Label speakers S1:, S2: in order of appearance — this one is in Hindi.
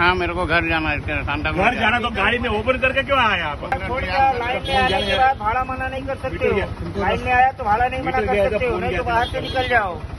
S1: हाँ, मेरे को घर जाना है, सांता
S2: घर जाना तो गाड़ी में ओपन करके क्यों आया आप?
S3: लाइन में आने के बाद भाड़ा मना नहीं कर सकते हो। लाइन में आया तो भाड़ा नहीं मना कर सकते हो, नहीं तो बाहर से निकल जाओ।